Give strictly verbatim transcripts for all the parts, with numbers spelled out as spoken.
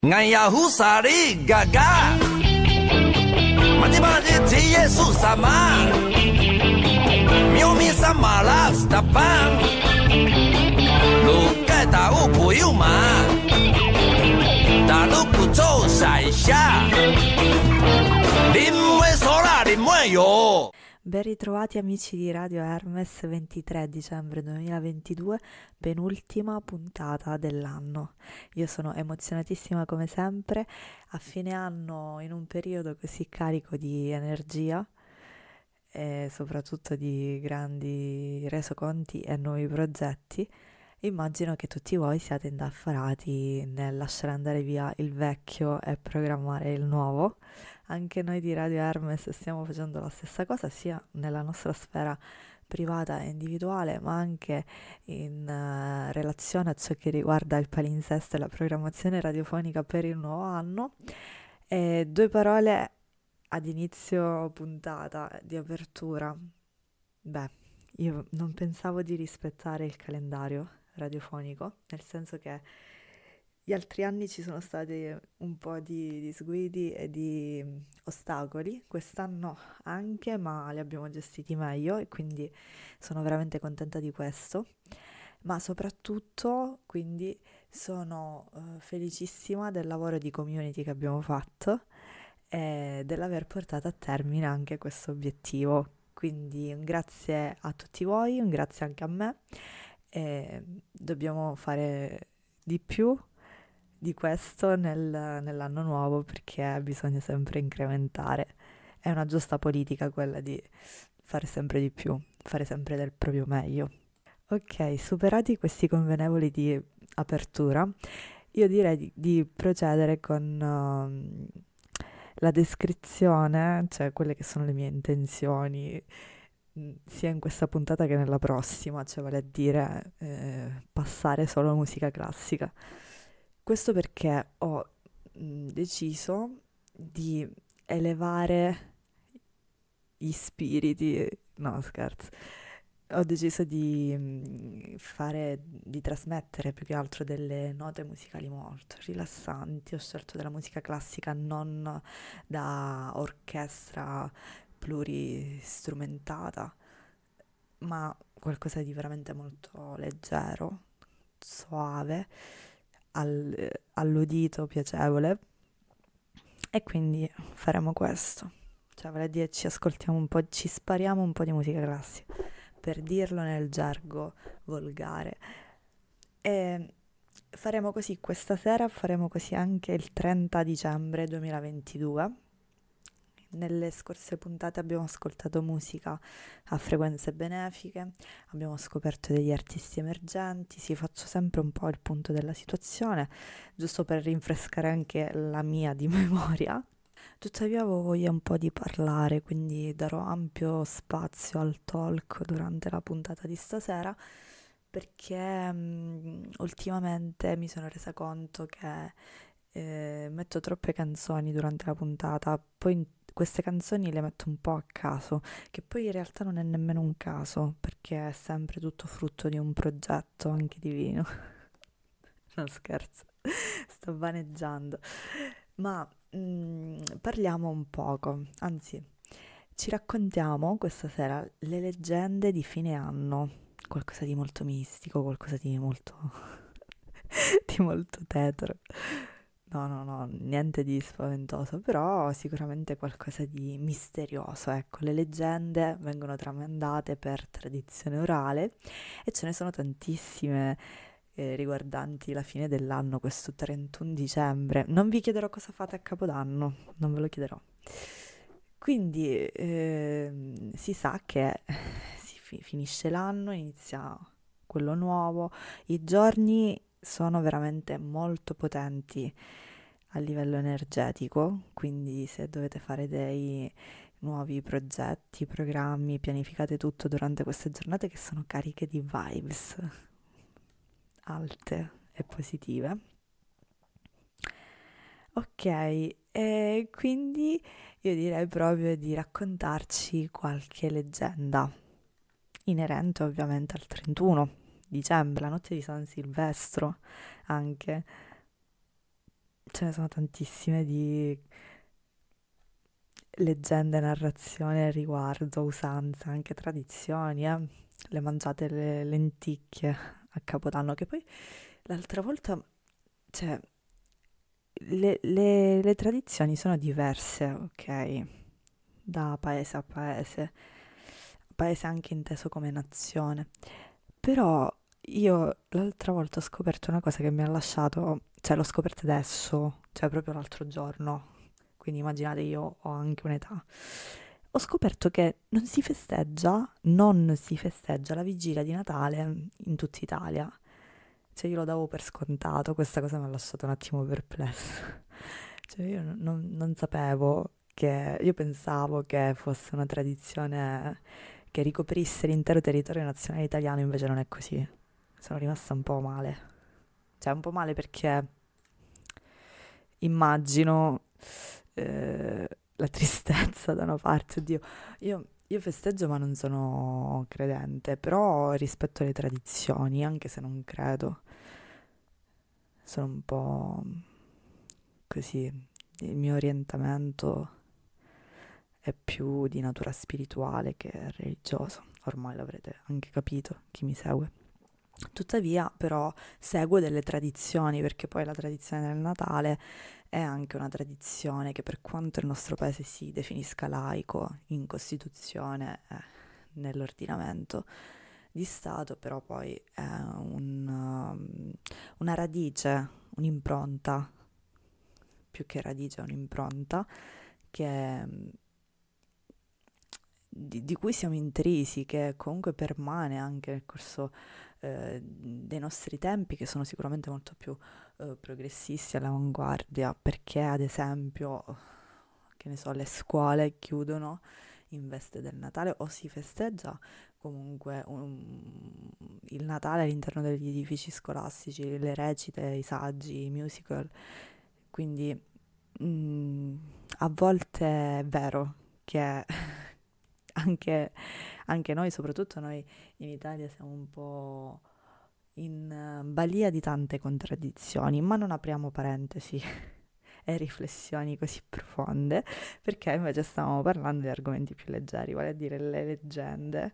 俺呀胡萨里嘎嘎，马吉巴的这耶稣萨玛，喵咪萨马拉斯达班，路盖达乌普尤马，大路不走晒下，林尾索拉林尾哟。 Ben ritrovati amici di Radio Hermes, ventitré dicembre duemilaventidue, penultima puntata dell'anno. Io sono emozionatissima come sempre, a fine anno in un periodo così carico di energia e soprattutto di grandi resoconti e nuovi progetti. Immagino che tutti voi siate indaffarati nel lasciare andare via il vecchio e programmare il nuovo. Anche noi di Radio Hermes stiamo facendo la stessa cosa, sia nella nostra sfera privata e individuale, ma anche in uh, relazione a ciò che riguarda il palinsesto e la programmazione radiofonica per il nuovo anno. E due parole ad inizio puntata di apertura. Beh, io non pensavo di rispettare il calendario radiofonico, nel senso che gli altri anni ci sono stati un po' di disguidi e di ostacoli, quest'anno anche, ma li abbiamo gestiti meglio e quindi sono veramente contenta di questo. Ma soprattutto, quindi, sono uh, felicissima del lavoro di community che abbiamo fatto e dell'aver portato a termine anche questo obiettivo. Quindi un grazie a tutti voi, un grazie anche a me. E dobbiamo fare di più di questo nel, nell'anno nuovo, perché bisogna sempre incrementare. È una giusta politica quella di fare sempre di più, fare sempre del proprio meglio. Ok, superati questi convenevoli di apertura, io direi di, di procedere con uh, la descrizione, cioè quelle che sono le mie intenzioni, sia in questa puntata che nella prossima, cioè vale a dire eh, passare solo a musica classica. Questo perché ho mh, deciso di elevare gli spiriti, no scherzo, ho deciso di mh, fare, di trasmettere più che altro delle note musicali molto rilassanti. Ho scelto della musica classica non da orchestra pluristrumentata, ma qualcosa di veramente molto leggero, suave, al, all'udito piacevole, e quindi faremo questo, cioè vale a dire ci ascoltiamo un po', ci spariamo un po' di musica classica, per dirlo nel gergo volgare, e faremo così questa sera, faremo così anche il trenta dicembre duemilaventidue. Nelle scorse puntate abbiamo ascoltato musica a frequenze benefiche, abbiamo scoperto degli artisti emergenti, sì, faccio sempre un po' il punto della situazione, giusto per rinfrescare anche la mia di memoria. Tuttavia avevo voglia un po' di parlare, quindi darò ampio spazio al talk durante la puntata di stasera, perché mh, ultimamente mi sono resa conto che eh, metto troppe canzoni durante la puntata, poi queste canzoni le metto un po' a caso, che poi in realtà non è nemmeno un caso, perché è sempre tutto frutto di un progetto anche divino. Non scherzo, sto vaneggiando. Ma mh, parliamo un poco, anzi, ci raccontiamo questa sera le leggende di fine anno, qualcosa di molto mistico, qualcosa di molto, di molto tetro. No, no, no, niente di spaventoso, però sicuramente qualcosa di misterioso, ecco. Le leggende vengono tramandate per tradizione orale e ce ne sono tantissime eh, riguardanti la fine dell'anno, questo trentuno dicembre. Non vi chiederò cosa fate a Capodanno, non ve lo chiederò. Quindi eh, si sa che si fi- finisce l'anno, inizia quello nuovo, i giorni sono veramente molto potenti a livello energetico, quindi se dovete fare dei nuovi progetti, programmi, pianificate tutto durante queste giornate che sono cariche di vibes alte e positive. Ok, e quindi io direi proprio di raccontarci qualche leggenda inerente ovviamente al trentuno dicembre, la notte di San Silvestro anche, ce ne sono tantissime di leggende, narrazioni al riguardo, usanze, anche tradizioni, eh. Le mangiate le lenticchie a Capodanno, che poi l'altra volta, cioè, le, le- le tradizioni sono diverse, ok, da paese a paese, paese anche inteso come nazione, però io l'altra volta ho scoperto una cosa che mi ha lasciato, cioè l'ho scoperta adesso, cioè proprio l'altro giorno, quindi immaginate io ho anche un'età. Ho scoperto che non si festeggia, non si festeggia la vigilia di Natale in tutta Italia. Cioè io lo davo per scontato, questa cosa mi ha lasciato un attimo perplesso. Cioè io non, non- non sapevo che, io pensavo che fosse una tradizione che ricoprisse l'intero territorio nazionale italiano, invece non è così. Sono rimasta un po' male. Cioè un po' male perché immagino eh, la tristezza da una parte. Oddio, io, io festeggio ma non sono credente, però rispetto le tradizioni, anche se non credo. Sono un po' così, il mio orientamento è più di natura spirituale che religioso, ormai l'avrete anche capito, chi mi segue. Tuttavia, però, seguo delle tradizioni, perché poi la tradizione del Natale è anche una tradizione che, per quanto il nostro paese si definisca laico in Costituzione e nell'ordinamento di Stato, però poi è un, um, una radice, un'impronta, più che radice, è un'impronta che, di, di cui siamo intrisi, che comunque permane anche nel corso eh, dei nostri tempi, che sono sicuramente molto più eh, progressisti, all'avanguardia, perché ad esempio, che ne so, le scuole chiudono in veste del Natale o si festeggia comunque un- il Natale all'interno degli edifici scolastici, le recite, i saggi, i musical. Quindi mm, a volte è vero che anche, anche noi, soprattutto noi in Italia, siamo un po' in eh, balia di tante contraddizioni, ma non apriamo parentesi e riflessioni così profonde, perché invece stavamo parlando di argomenti più leggeri, vale a dire le leggende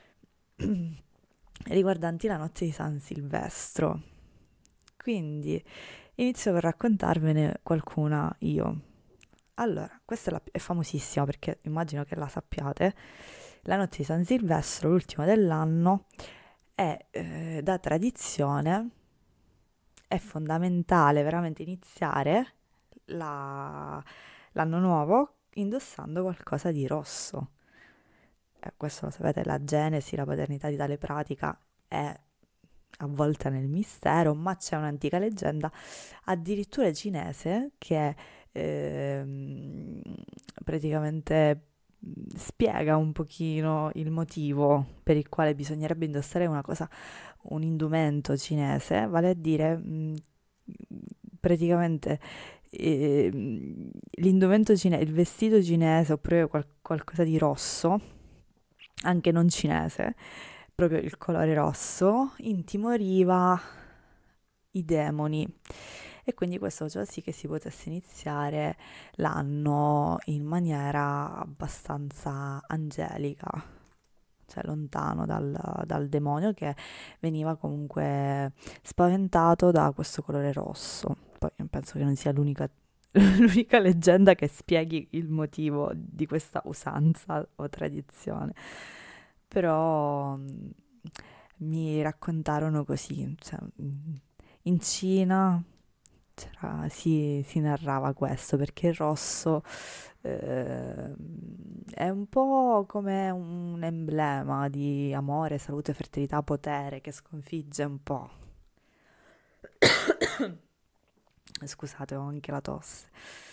riguardanti la notte di San Silvestro. Quindi inizio per raccontarvene qualcuna io. Allora, questa è, la- è famosissima perché immagino che la sappiate. La notte di San Silvestro, l'ultima dell'anno, è eh, da tradizione, è fondamentale veramente iniziare la- l'anno nuovo indossando qualcosa di rosso. Eh, questo lo sapete, la genesi, la paternità di tale pratica è avvolta nel mistero, ma c'è un'antica leggenda, addirittura cinese, che ehm, praticamente mh, spiega un pochino il motivo per il quale bisognerebbe indossare una cosa, un indumento cinese, vale a dire mh, praticamente ehm, l'indumento cinese, il vestito cinese oppure qual- qualcosa di rosso, anche non cinese, proprio il colore rosso, intimoriva i demoni e quindi questo faceva sì che si potesse iniziare l'anno in maniera abbastanza angelica, cioè lontano dal, dal demonio che veniva comunque spaventato da questo colore rosso. Poi penso che non sia l'unica, l'unica leggenda che spieghi il motivo di questa usanza o tradizione, però mm, mi raccontarono così, cioè, mm, in Cina c'era- si, si narrava questo perché il rosso ehm, è un po' come un emblema di amore, salute, fertilità, potere che sconfigge un po'. Scusate, ho anche la tosse.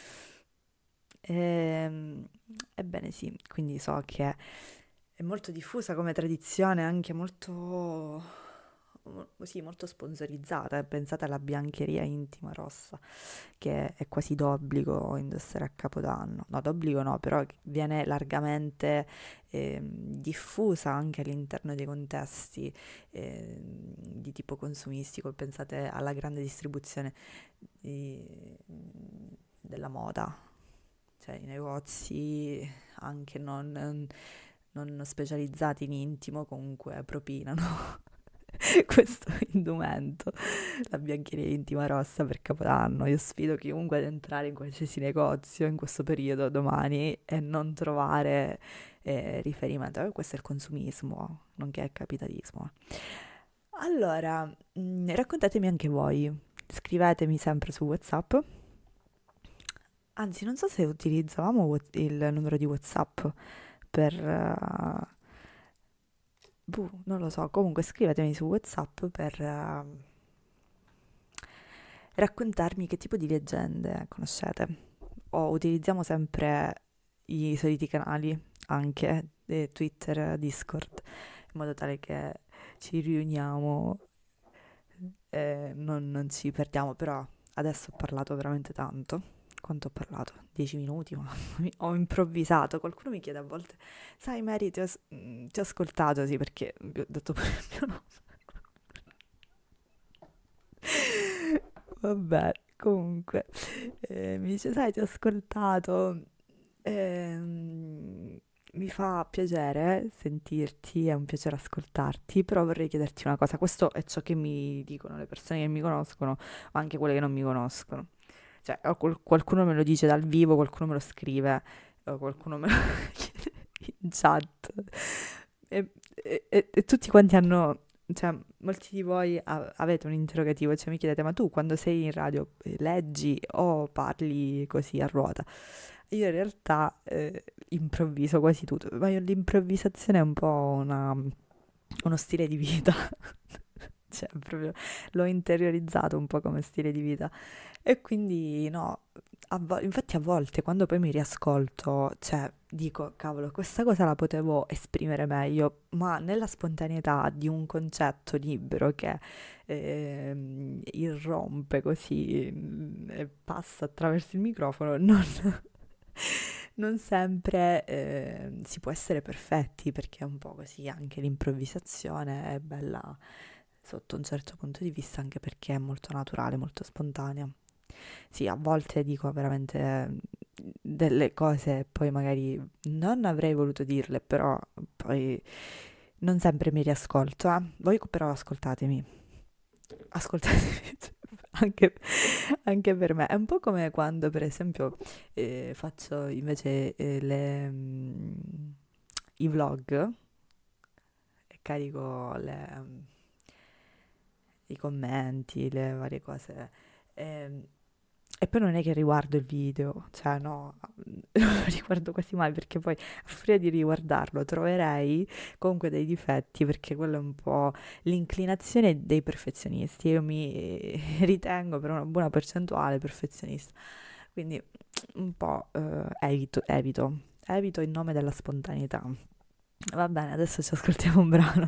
Ehm, ebbene sì, quindi so che è molto diffusa come tradizione, anche molto, mo- sì, molto sponsorizzata. eh. Pensate alla biancheria intima rossa, che è quasi d'obbligo indossare a Capodanno. No, d'obbligo no, però viene largamente ehm, diffusa anche all'interno dei contesti ehm, di tipo consumistico. Pensate alla grande distribuzione di, della moda, cioè i negozi anche non, non specializzati in intimo comunque propinano questo indumento, la biancheria intima rossa per Capodanno. Io sfido chiunque ad entrare in qualsiasi negozio in questo periodo domani e non trovare eh, riferimento. Eh, questo è il consumismo, nonché il capitalismo. Allora, mh, raccontatemi anche voi, scrivetemi sempre su WhatsApp. Anzi, non so se utilizzavamo Whats- il numero di WhatsApp per... eh, boh, non lo so, comunque scrivetemi su WhatsApp per eh, raccontarmi che tipo di leggende conoscete. O utilizziamo sempre i soliti canali, anche eh, Twitter, Discord, in modo tale che ci riuniamo e non, non ci perdiamo. Però adesso ho parlato veramente tanto. Quanto ho parlato? Dieci minuti, ma ho improvvisato. Qualcuno mi chiede a volte, sai Mary, ti ho, as- mm, ti ho ascoltato, sì, perché vi ho detto pure il mio nome. Vabbè, comunque, eh, mi dice, sai, ti ho ascoltato. Ehm, mi fa piacere sentirti, è un piacere ascoltarti, però vorrei chiederti una cosa. Questo è ciò che mi dicono le persone che mi conoscono, ma anche quelle che non mi conoscono. Cioè, o qual- qualcuno me lo dice dal vivo, qualcuno me lo scrive, o qualcuno me lo chiede in chat. E, e- e- e tutti quanti hanno, cioè, molti di voi a- avete un interrogativo, cioè mi chiedete, ma tu quando sei in radio eh, leggi o parli così a ruota? Io in realtà eh, improvviso quasi tutto, ma io- l'improvvisazione è un po' una- uno stile di vita. Cioè, proprio l'ho interiorizzato un po' come stile di vita. E quindi no, a vo- infatti a volte quando poi mi riascolto, cioè dico, cavolo, questa cosa la potevo esprimere meglio, ma nella spontaneità di un concetto libero che ehm, irrompe così mm, e passa attraverso il microfono, non, non sempre eh, si può essere perfetti, perché è un po' così, anche l'improvvisazione è bella sotto un certo punto di vista, anche perché è molto naturale, molto spontanea. Sì, a volte dico veramente eh, delle cose e poi magari non avrei voluto dirle, però poi non sempre mi riascolto, eh. Voi però ascoltatemi, ascoltatemi anche, anche per me. È un po' come quando, per esempio, eh, faccio invece eh, le, mm, i vlog e carico le, mm, i commenti, le varie cose. ehm, E poi non è che riguardo il video, cioè no, non lo riguardo quasi mai, perché poi a furia di riguardarlo troverei comunque dei difetti, perché quello è un po' l'inclinazione dei perfezionisti. Io mi ritengo per una buona percentuale perfezionista, quindi un po' eh, evito, evito, evito in nome della spontaneità. Va bene, adesso ci ascoltiamo un brano.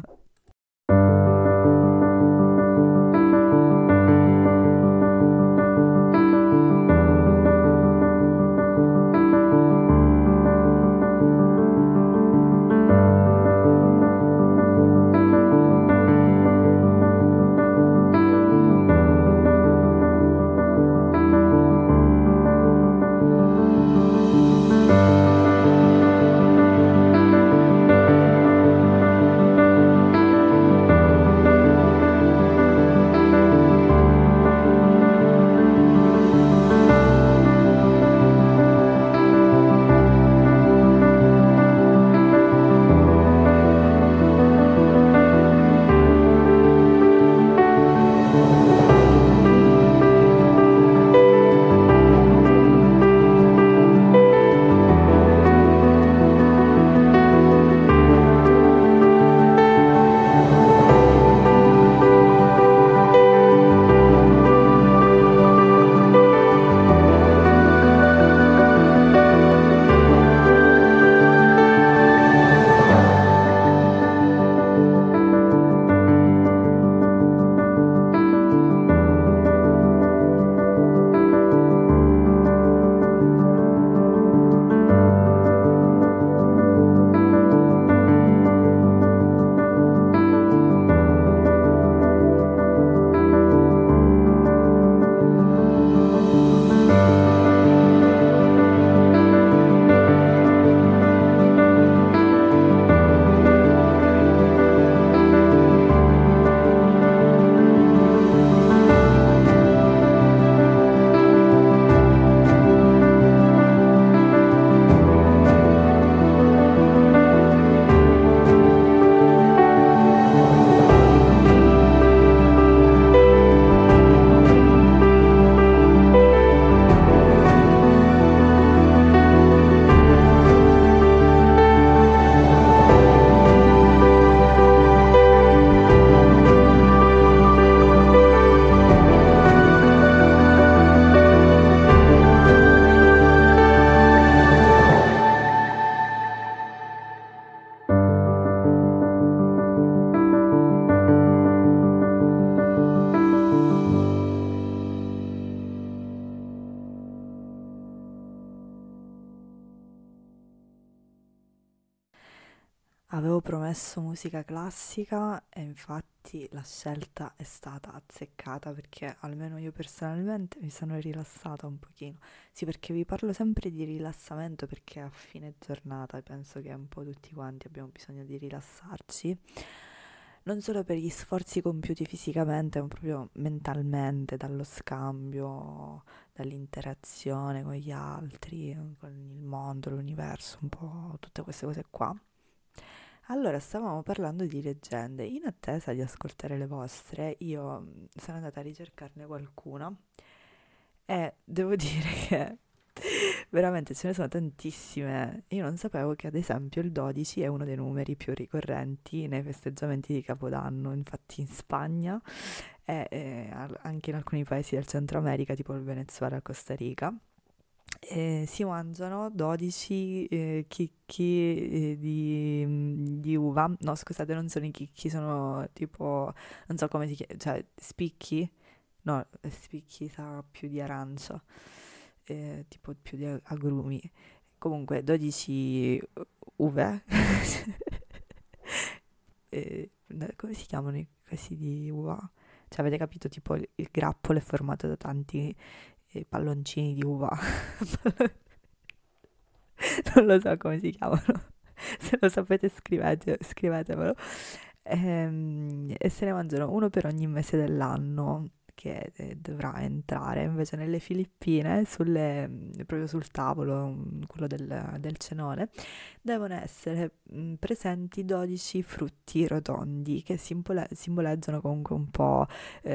Avevo promesso musica classica e infatti la scelta è stata azzeccata perché almeno io personalmente mi sono rilassata un pochino. Sì, perché vi parlo sempre di rilassamento perché a fine giornata penso che un po' tutti quanti abbiamo bisogno di rilassarci, non solo per gli sforzi compiuti fisicamente, ma proprio mentalmente, dallo scambio, dall'interazione con gli altri, con il mondo, l'universo, un po' tutte queste cose qua. Allora, stavamo parlando di leggende. In attesa di ascoltare le vostre, io mm, sono andata a ricercarne qualcuna e devo dire che veramente ce ne sono tantissime. Io non sapevo che, ad esempio, il dodici è uno dei numeri più ricorrenti nei festeggiamenti di Capodanno. Infatti, in Spagna e e al- anche in alcuni paesi del Centro America, tipo il Venezuela e Costa Rica, eh, si mangiano dodici eh, chicchi eh, di, mm, di uva. No, scusate, non sono i chicchi, sono tipo, non so come si chiama, cioè spicchi? No, eh, spicchi sa più di arancia, eh, tipo più di a- agrumi. Comunque, dodici uve. Eh, no, come si chiamano i questi di uva? Cioè, avete capito, tipo il, il grappolo è formato da tanti eh, palloncini di uva. Non lo so come si chiamano. Se lo sapete scrivete, scrivetemelo. Ehm, E, se ne mangiano uno per ogni mese dell'anno che eh, dovrà entrare. Invece nelle Filippine, sulle- mm, proprio sul tavolo, mm, quello del, del cenone, devono essere mm, presenti dodici frutti rotondi che simbole- simboleggiano comunque un po'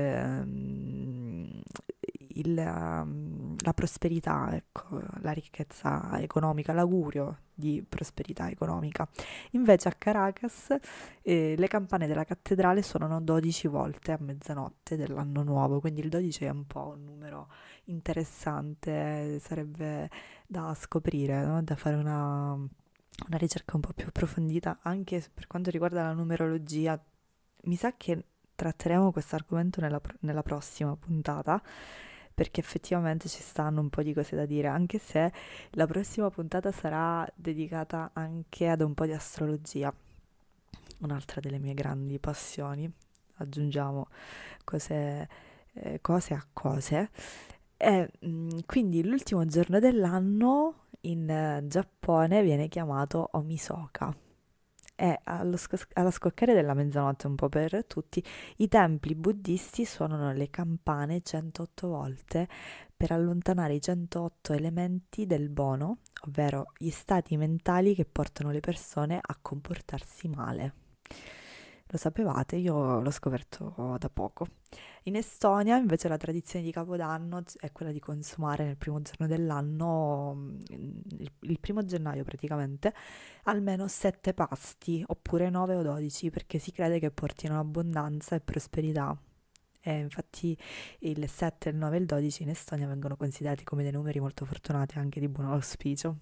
ehm, il, um, la prosperità, ecco, la ricchezza economica, l'augurio di prosperità economica. Invece a Caracas eh, le campane della cattedrale suonano dodici volte a mezzanotte dell'anno nuovo, quindi il dodici è un po' un numero interessante, sarebbe da scoprire, no? Da fare una, una ricerca un po' più approfondita anche per quanto riguarda la numerologia. Mi sa che tratteremo questo argomento nella, pro- nella prossima puntata perché effettivamente ci stanno un po' di cose da dire, anche se la prossima puntata sarà dedicata anche ad un po' di astrologia, un'altra delle mie grandi passioni. Aggiungiamo cose, eh, cose a cose. E mm, quindi l'ultimo giorno dell'anno in eh, Giappone viene chiamato Omisoka. E allo scos- alla scoccare della mezzanotte, un po' per tutti, i templi buddisti suonano le campane centootto volte per allontanare i centootto elementi del bono, ovvero gli stati mentali che portano le persone a comportarsi male. Lo sapevate? Io l'ho scoperto da poco. In Estonia, invece, la tradizione di Capodanno è quella di consumare nel primo giorno dell'anno, mm, il, il primo gennaio praticamente, almeno sette pasti, oppure nove o dodici, perché si crede che portino abbondanza e prosperità. E infatti il sette, il nove e il dodici in Estonia vengono considerati come dei numeri molto fortunati, anche di buon auspicio.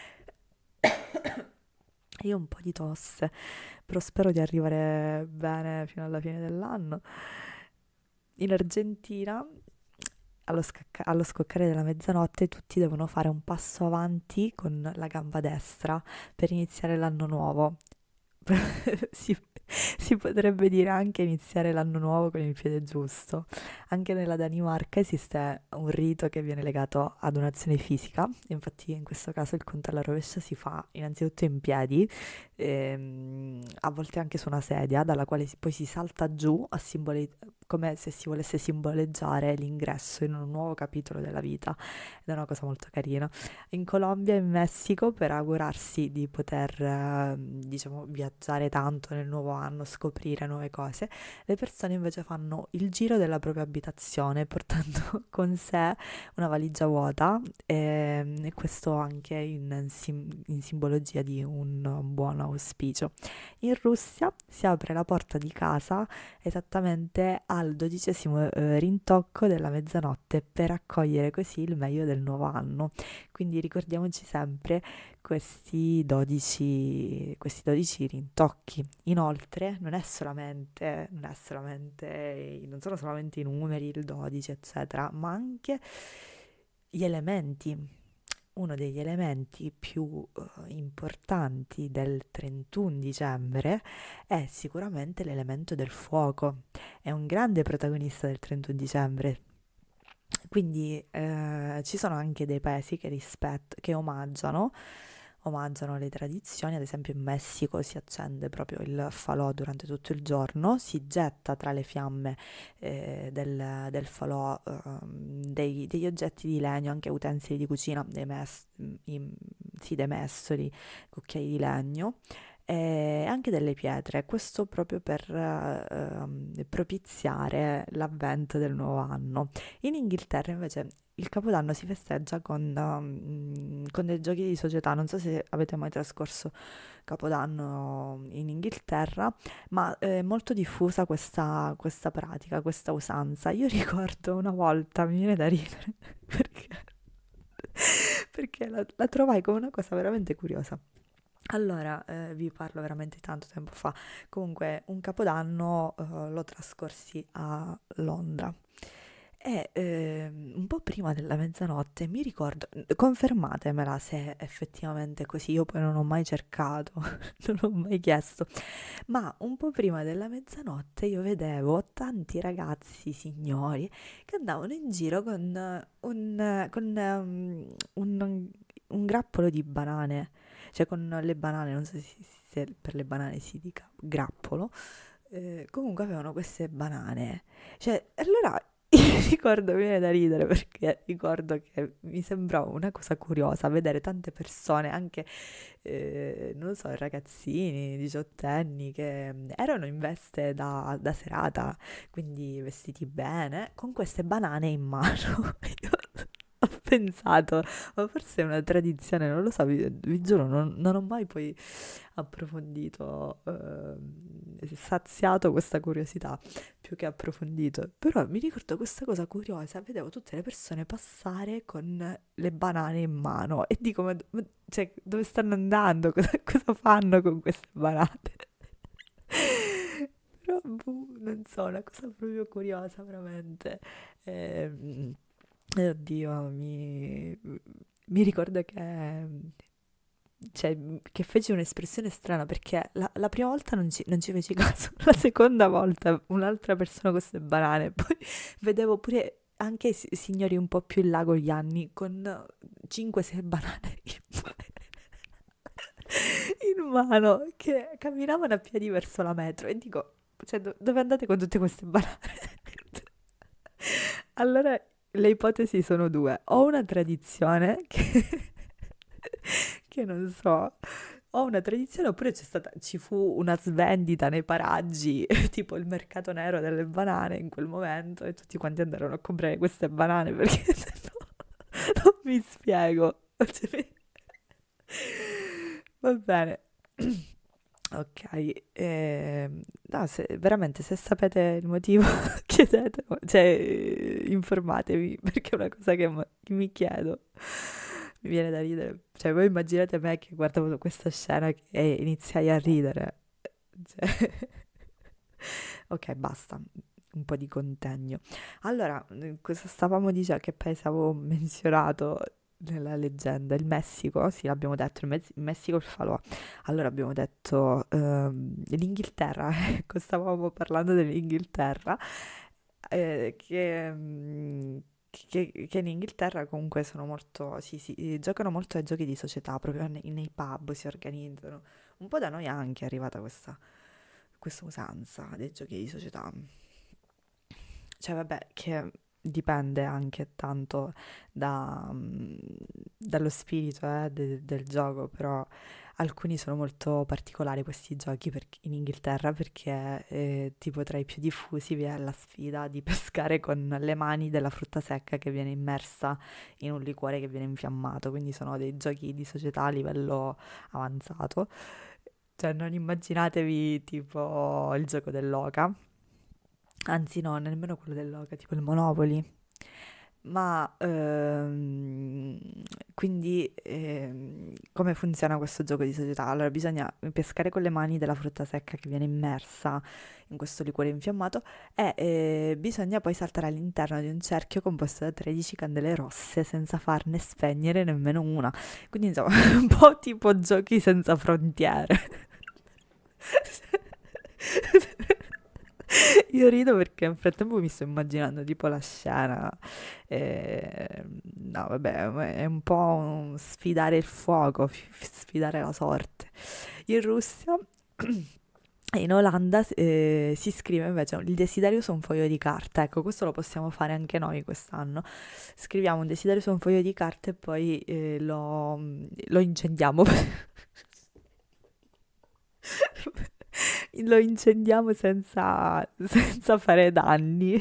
Io ho un po' di tosse, però spero di arrivare bene fino alla fine dell'anno. In Argentina, allo, scacca- allo scoccare della mezzanotte, tutti devono fare un passo avanti con la gamba destra per iniziare l'anno nuovo. si, si potrebbe dire anche iniziare l'anno nuovo con il piede giusto. Anche nella Danimarca esiste un rito che viene legato ad un'azione fisica, infatti in questo caso il conto alla rovescia si fa innanzitutto in piedi, ehm, a volte anche su una sedia, dalla quale si- poi si salta giù a simboli- come se si volesse simboleggiare l'ingresso in un nuovo capitolo della vita, ed è una cosa molto carina. In Colombia e in Messico, per augurarsi di poter, eh, diciamo, viaggiare tanto nel nuovo anno, scoprire nuove cose, le persone invece fanno il giro della propria abitazione portando con sé una valigia vuota, e, e questo anche in, sim- in simbologia di un buon auspicio. In Russia si apre la porta di casa esattamente al dodicesimo eh, rintocco della mezzanotte per accogliere così il meglio del nuovo anno. Quindi ricordiamoci sempre questi dodici, questi dodici rintocchi. Inoltre, non è solamente, non è solamente, non sono solamente i numeri, il dodici, eccetera, ma anche gli elementi. uno degli elementi più eh, importanti del trentuno dicembre è sicuramente l'elemento del fuoco. È un grande protagonista del trentuno dicembre. Quindi eh, ci sono anche dei paesi che rispett- che omaggiano, omaggiano le tradizioni. Ad esempio in Messico si accende proprio il falò durante tutto il giorno, si getta tra le fiamme eh, del, del falò ehm, dei- degli oggetti di legno, anche utensili di cucina, dei, mes- i- sì, dei mestoli, cucchiai di legno e anche delle pietre, questo proprio per eh, ehm, propiziare l'avvento del nuovo anno. In Inghilterra invece il Capodanno si festeggia con, um, con dei giochi di società. Non so se avete mai trascorso Capodanno in Inghilterra, ma è molto diffusa questa, questa pratica, questa usanza. Io ricordo una volta, mi viene da ridere, perché, perché la, la trovai come una cosa veramente curiosa. Allora, eh, vi parlo veramente tanto tempo fa. Comunque, un capodanno eh, lo trascorsi a Londra e ehm, un po' prima della mezzanotte mi ricordo, confermatemela se effettivamente è così, io poi non ho mai cercato, non ho mai chiesto, ma un po' prima della mezzanotte io vedevo tanti ragazzi, signori, che andavano in giro con eh, un, eh, con, ehm, un, un grappolo di banane, cioè con le banane, non so se, se per le banane si dica grappolo, eh, comunque avevano queste banane, cioè allora io ricordo, mi viene da ridere perché ricordo che mi sembrava una cosa curiosa vedere tante persone, anche, eh, non lo so, ragazzini, diciottenni, che erano in veste da, da serata, quindi vestiti bene, con queste banane in mano. Io ho pensato, ma forse è una tradizione, non lo so, vi, vi giuro, non, non ho mai poi approfondito, eh, saziato questa curiosità più che approfondito. Però mi ricordo questa cosa curiosa, vedevo tutte le persone passare con le banane in mano e dico, ma, ma- cioè, dove stanno andando? Cosa, cosa fanno con queste banane? Però, boh, non so, una cosa proprio curiosa, veramente. Ehm, e oddio, mi, mi ricordo che, cioè, che feci un'espressione strana perché la, la prima volta non ci, non ci feci caso, la seconda volta un'altra persona con queste banane, poi vedevo pure anche si- signori un po' più in là con gli anni con cinque sei banane in mano, in mano, che camminavano a piedi verso la metro e dico, cioè, do- dove andate con tutte queste banane? Allora, le ipotesi sono due. O una tradizione che, che non so, o una tradizione oppure c'è stata, ci fu una svendita nei paraggi, tipo il mercato nero delle banane in quel momento e tutti quanti andarono a comprare queste banane perché se no non mi spiego. Cioè, va bene. Ok, ehm, no, se, veramente se sapete il motivo chiedete, cioè informatevi perché è una cosa che, ma- che mi chiedo, mi viene da ridere, cioè voi immaginate me che guardavo questa scena che- e iniziai a ridere, cioè, ok basta, un po' di contegno. Allora, eh, cosa stavamo dicendo, che paese avevo menzionato nella leggenda? Il Messico, sì l'abbiamo detto, il, Mez- il Messico il falò. Allora abbiamo detto ehm, l'Inghilterra, ecco, stavamo parlando dell'Inghilterra, eh, che, mm, che- che in Inghilterra comunque sono molto, sì, sì, giocano molto ai giochi di società, proprio nei, nei pub si organizzano. Un po' da noi anche è arrivata questa, questa usanza dei giochi di società. Cioè, vabbè, che dipende anche tanto da, mm, dallo spirito eh, de- del gioco, però alcuni sono molto particolari questi giochi perché- in Inghilterra perché eh, tipo tra i più diffusi vi è la sfida di pescare con le mani della frutta secca che viene immersa in un liquore che viene infiammato, quindi sono dei giochi di società a livello avanzato. Cioè, non immaginatevi tipo il gioco dell'oca, anzi no, nemmeno quello dell'oca, tipo il Monopoli. Ma ehm, quindi ehm, come funziona questo gioco di società? Allora, bisogna pescare con le mani della frutta secca che viene immersa in questo liquore infiammato e eh, bisogna poi saltare all'interno di un cerchio composto da tredici candele rosse senza farne spegnere nemmeno una. Quindi, insomma, un po' tipo giochi senza frontiere. Io rido perché nel frattempo mi sto immaginando tipo la scena. eh, no, vabbè, è un po' un sfidare il fuoco, fi- sfidare la sorte. In Russia e in Olanda eh, si scrive invece il desiderio su un foglio di carta. Ecco, questo lo possiamo fare anche noi quest'anno. Scriviamo un desiderio su un foglio di carta e poi eh, lo, lo incendiamo. Lo incendiamo senza, senza fare danni.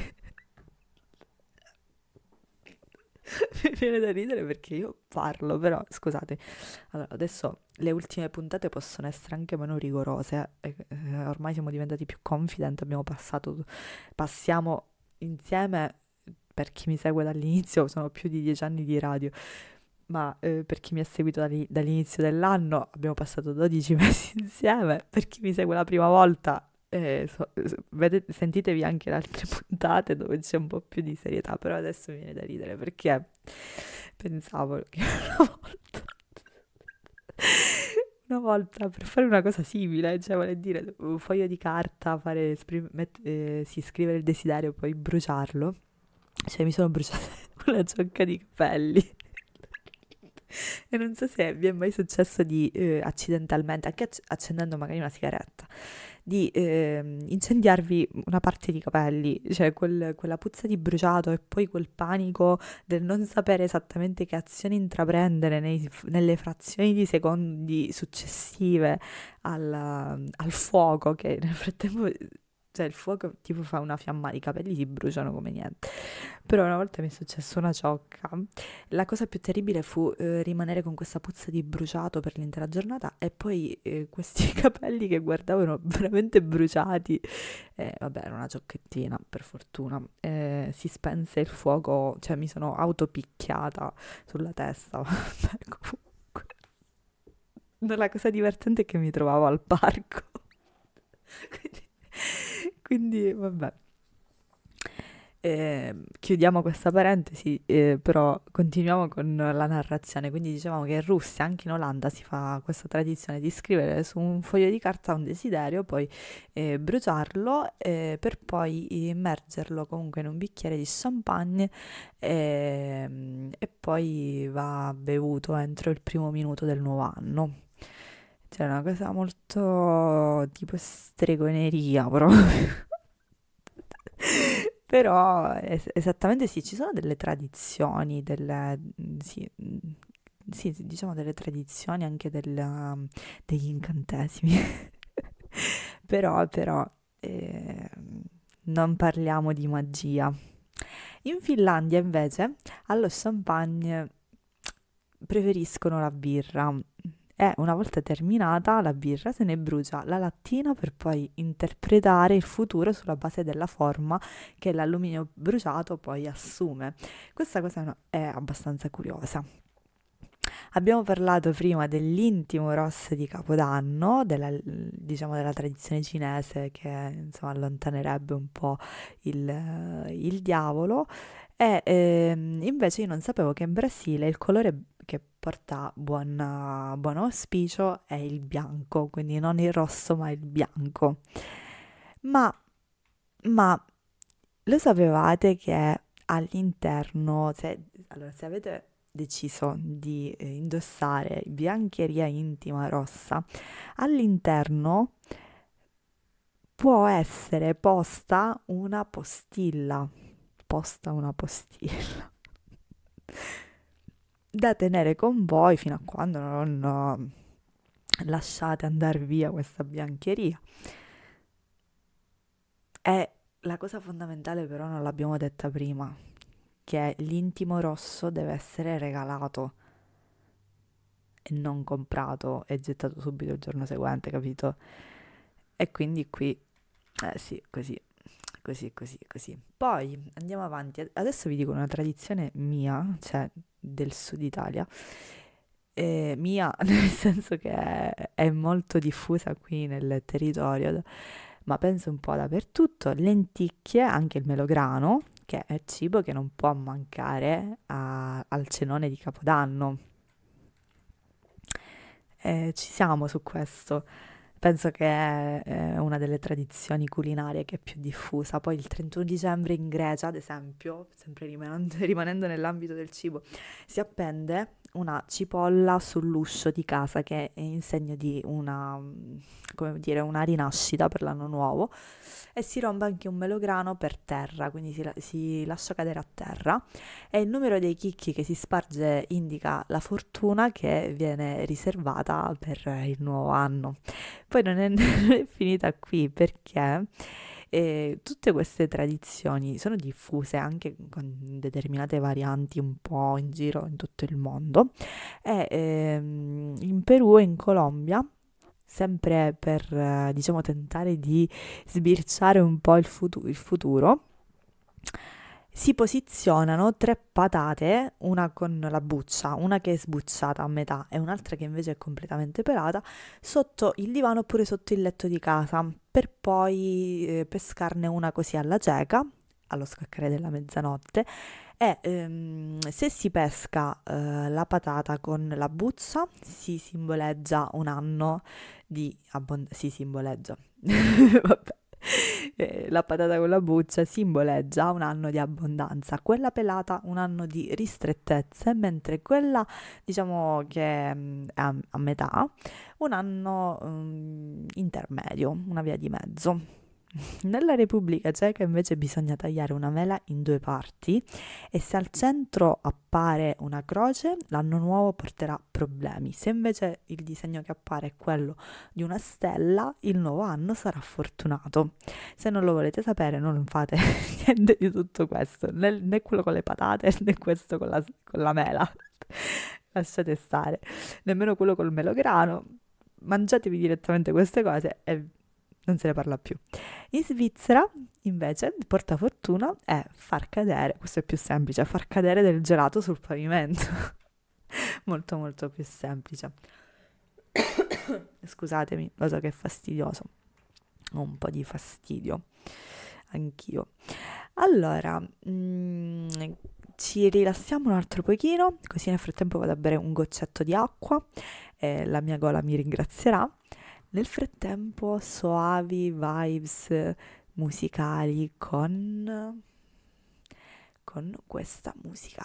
Mi viene da ridere perché io parlo, però scusate. Allora, adesso le ultime puntate possono essere anche meno rigorose. eh, eh, ormai siamo diventati più confident, abbiamo passato, passiamo insieme, per chi mi segue dall'inizio, sono più di dieci anni di radio, ma eh, per chi mi ha seguito dall'i- dall'inizio dell'anno abbiamo passato dodici mesi insieme. Per chi mi segue la prima volta, eh, so- so- vedete- sentitevi anche le altre puntate dove c'è un po' più di serietà, però adesso mi viene da ridere perché pensavo che una volta, una volta per fare una cosa simile, cioè vuol dire un foglio di carta, fare, esprim- met- eh, sì, scrivere il desiderio e poi bruciarlo, cioè mi sono bruciata una ciocca di capelli. E non so se vi è mai successo di eh, accidentalmente, anche acc- accendendo magari una sigaretta, di ehm, incendiarvi una parte di capelli, cioè quel- quella puzza di bruciato e poi quel panico del non sapere esattamente che azioni intraprendere nei- nelle frazioni di secondi successive al, al fuoco, che nel frattempo, cioè il fuoco tipo fa una fiamma, i capelli si bruciano come niente. Però una volta mi è successa una ciocca. La cosa più terribile fu eh, rimanere con questa puzza di bruciato per l'intera giornata e poi eh, questi capelli che guardavano veramente bruciati. Eh, vabbè, era una ciocchetina, per fortuna. Eh, si spense il fuoco, cioè mi sono autopicchiata sulla testa. Vabbè, comunque. No, la cosa divertente è che mi trovavo al parco. Quindi, quindi, vabbè. Eh, chiudiamo questa parentesi, eh, però continuiamo con la narrazione. Quindi dicevamo che in Russia, anche in Olanda, si fa questa tradizione di scrivere su un foglio di carta un desiderio, poi eh, bruciarlo eh, per poi immergerlo comunque in un bicchiere di champagne ehm, e poi va bevuto entro il primo minuto del nuovo anno. Cioè, è una cosa molto tipo stregoneria proprio. Però es- esattamente sì, ci sono delle tradizioni, delle, mm, sì, mm, sì, sì, diciamo delle tradizioni anche del, degli incantesimi. Però, però, eh, non parliamo di magia. In Finlandia invece allo champagne preferiscono la birra e una volta terminata la birra se ne brucia la lattina per poi interpretare il futuro sulla base della forma che l'alluminio bruciato poi assume. Questa cosa è una- è abbastanza curiosa. Abbiamo parlato prima dell'intimo rosso di Capodanno, della, diciamo della tradizione cinese che insomma allontanerebbe un po' il, il diavolo. E ehm, invece io non sapevo che in Brasile il colore che porta buon, buon auspicio è il bianco, quindi non il rosso ma il bianco. Ma, ma lo sapevate che all'interno, se, allora, se avete deciso di eh, indossare biancheria intima rossa, all'interno può essere posta una postilla, posta una postilla, da tenere con voi fino a quando non eh, lasciate andare via questa biancheria. E la cosa fondamentale però non l'abbiamo detta prima, che l'intimo rosso deve essere regalato e non comprato e gettato subito il giorno seguente, capito? E quindi qui, eh sì, così, così, così, così. Poi andiamo avanti. Adesso vi dico una tradizione mia, cioè del sud Italia. eh, mia, nel senso che è, è molto diffusa qui nel territorio, ma penso un po' dappertutto. Lenticchie, anche il melograno, che è cibo che non può mancare a- al cenone di Capodanno. Eh, ci siamo su questo. Penso che è è una delle tradizioni culinarie che è più diffusa. Poi il trentuno dicembre in Grecia, ad esempio, sempre rimanendo, rimanendo nell'ambito del cibo, si appende una cipolla sull'uscio di casa che è in segno di una, mm, come dire, una rinascita per l'anno nuovo e si rompe anche un melograno per terra, quindi si, la- si lascia cadere a terra e il numero dei chicchi che si sparge indica la fortuna che viene riservata per il nuovo anno. Poi non è, non è finita qui perché eh, tutte queste tradizioni sono diffuse anche con determinate varianti un po' in giro in tutto il mondo e ehm, in Perù e in Colombia, sempre per eh, diciamo tentare di sbirciare un po' il, futu- il futuro, si posizionano tre patate, una con la buccia, una che è sbucciata a metà e un'altra che invece è completamente pelata, sotto il divano oppure sotto il letto di casa, per poi eh, pescarne una così alla cieca, allo scaccare della mezzanotte, e ehm, se si pesca eh, la patata con la buccia si simboleggia un anno di abbondanza, si simboleggia, vabbè. Eh, la patata con la buccia simboleggia un anno di abbondanza, quella pelata un anno di ristrettezze, mentre quella diciamo che mm, è a, a metà un anno mm, intermedio, una via di mezzo. Nella Repubblica Ceca invece bisogna tagliare una mela in due parti e se al centro appare una croce, l'anno nuovo porterà problemi. Se invece il disegno che appare è quello di una stella, il nuovo anno sarà fortunato. Se non lo volete sapere, non fate niente di tutto questo, né, né quello con le patate né questo con la, con la mela. Lasciate stare, nemmeno quello col melograno. Mangiatevi direttamente queste cose e non se ne parla più. In Svizzera, invece, il portafortuna è far cadere, questo è più semplice, far cadere del gelato sul pavimento. Molto molto più semplice. Scusatemi, lo so che è fastidioso. Ho un po' di fastidio, anch'io. Allora, mm, ci rilassiamo un altro pochino, così nel frattempo vado a bere un goccetto di acqua e la mia gola mi ringrazierà. Nel frattempo, soavi vibes musicali con, con questa musica.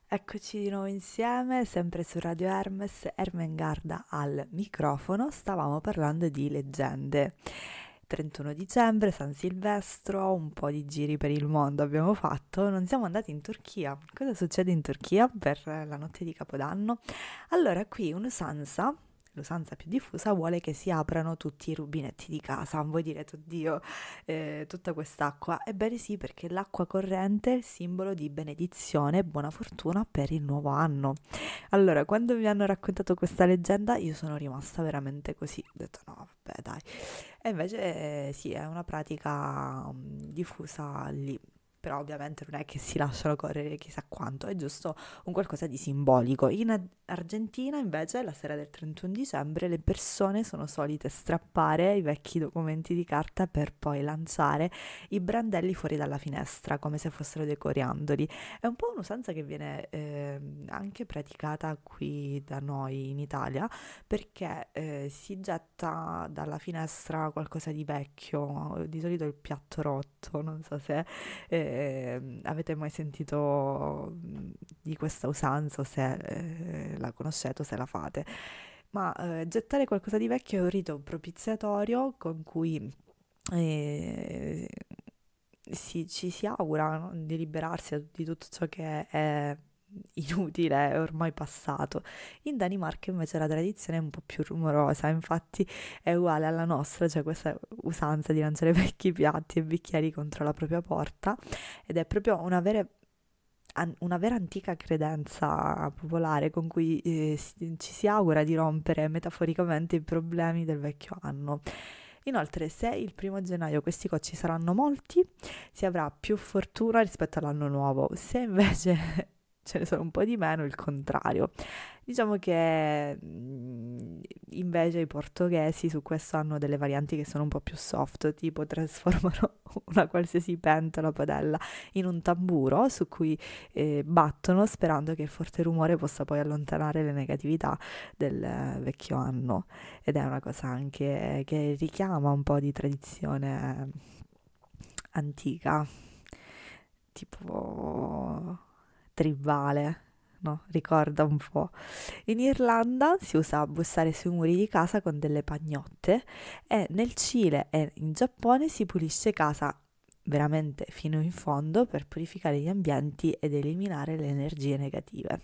Eccoci di nuovo insieme, sempre su Radio Hermes, Ermengarda al microfono. Stavamo parlando di leggende. trentuno dicembre, San Silvestro, un po' di giri per il mondo abbiamo fatto, non siamo andati in Turchia. Cosa succede in Turchia per la notte di Capodanno? Allora, qui un'usanza, l'usanza più diffusa, vuole che si aprano tutti i rubinetti di casa. Voi direte, oddio, eh, tutta quest'acqua. Ebbene sì, perché l'acqua corrente è il simbolo di benedizione e buona fortuna per il nuovo anno. Allora, quando mi hanno raccontato questa leggenda, io sono rimasta veramente così. Ho detto, no, vabbè, dai. E invece eh, sì, è una pratica mm, diffusa lì. Però ovviamente non è che si lasciano correre chissà quanto, è giusto un qualcosa di simbolico. In Ar- Argentina invece la sera del trentuno dicembre le persone sono solite strappare i vecchi documenti di carta per poi lanciare i brandelli fuori dalla finestra come se fossero dei coriandoli. È un po' un'usanza che viene eh, anche praticata qui da noi in Italia, perché eh, si getta dalla finestra qualcosa di vecchio, di solito il piatto rotto, non so se eh, avete mai sentito mh, di questa usanza o se eh, la conoscete o se la fate. Ma eh, gettare qualcosa di vecchio è un rito propiziatorio con cui eh, si- ci si augura, no, di liberarsi di tutto ciò che è inutile, è ormai passato. In Danimarca invece la tradizione è un po' più rumorosa, infatti è uguale alla nostra, c'è questa usanza di lanciare vecchi piatti e bicchieri contro la propria porta ed è proprio una vera, an- una vera antica credenza popolare con cui eh, si- ci si augura di rompere metaforicamente i problemi del vecchio anno. Inoltre, se il primo gennaio questi cocci saranno molti, si avrà più fortuna rispetto all'anno nuovo. Se invece ce ne sono un po' di meno, il contrario. Diciamo che mm, invece i portoghesi su questo hanno delle varianti che sono un po' più soft, tipo trasformano una qualsiasi pentola, padella, in un tamburo su cui eh, battono sperando che il forte rumore possa poi allontanare le negatività del eh, vecchio anno. Ed è una cosa anche che richiama un po' di tradizione antica, tipo tribale, no? Ricorda un po'. In Irlanda si usa bussare sui muri di casa con delle pagnotte e nel Cile e in Giappone si pulisce casa veramente fino in fondo per purificare gli ambienti ed eliminare le energie negative.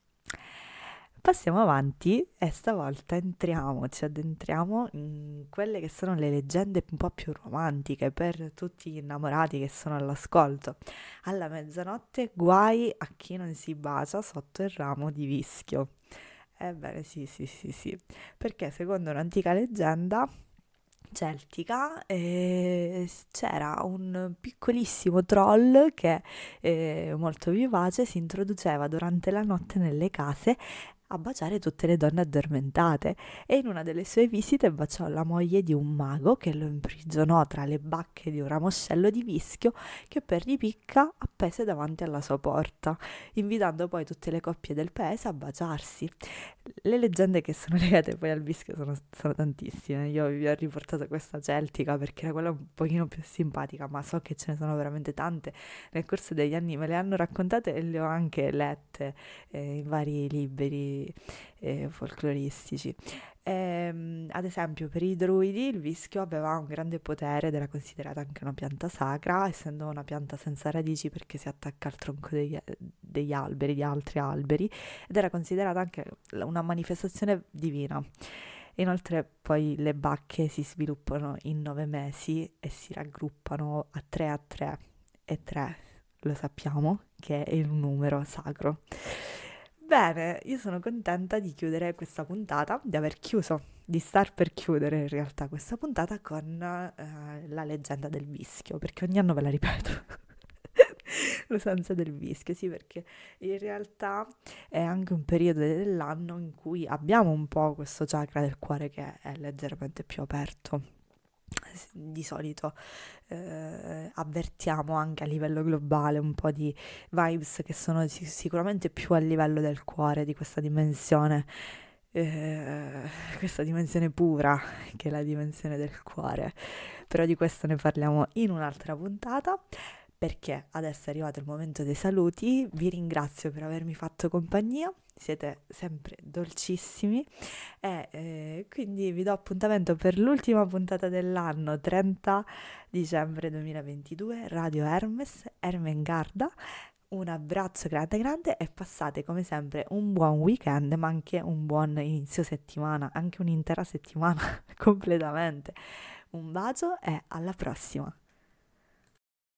Passiamo avanti e stavolta entriamo, ci addentriamo in quelle che sono le leggende un po' più romantiche per tutti gli innamorati che sono all'ascolto. Alla mezzanotte guai a chi non si bacia sotto il ramo di vischio. Ebbene sì, sì, sì, sì, perché secondo un'antica leggenda celtica eh, c'era un piccolissimo troll che eh, molto vivace si introduceva durante la notte nelle case a baciare tutte le donne addormentate e in una delle sue visite baciò la moglie di un mago che lo imprigionò tra le bacche di un ramoscello di vischio che per ripicca appese davanti alla sua porta, invitando poi tutte le coppie del paese a baciarsi. Le leggende che sono legate poi al vischio sono, sono tantissime. Io vi ho riportato questa celtica perché era quella un pochino più simpatica, ma so che ce ne sono veramente tante. Nel corso degli anni me le hanno raccontate e le ho anche lette eh, in vari libri eh, folcloristici. Ehm, ad esempio, per i druidi il vischio aveva un grande potere ed era considerata anche una pianta sacra, essendo una pianta senza radici perché si attacca al tronco degli, degli alberi, di altri alberi, ed era considerata anche una manifestazione divina. Inoltre poi le bacche si sviluppano in nove mesi e si raggruppano a tre a tre e tre, lo sappiamo, che è il numero sacro. Bene, io sono contenta di chiudere questa puntata, di aver chiuso, di star per chiudere in realtà questa puntata con eh, la leggenda del vischio, perché ogni anno ve la ripeto. L'usanza del vischio, sì, perché in realtà è anche un periodo dell'anno in cui abbiamo un po' questo chakra del cuore che è leggermente più aperto. Di solito eh, avvertiamo anche a livello globale un po' di vibes che sono sic- sicuramente più a livello del cuore, di questa dimensione, eh, questa dimensione pura che è la dimensione del cuore. Però di questo ne parliamo in un'altra puntata. perché adesso è arrivato il momento dei saluti. Vi ringrazio per avermi fatto compagnia, siete sempre dolcissimi e eh, quindi vi do appuntamento per l'ultima puntata dell'anno, trenta dicembre duemilaventidue, Radio Hermes, Ermengarda. Un abbraccio grande grande e passate come sempre un buon weekend, ma anche un buon inizio settimana, anche un'intera settimana completamente. Un bacio e alla prossima!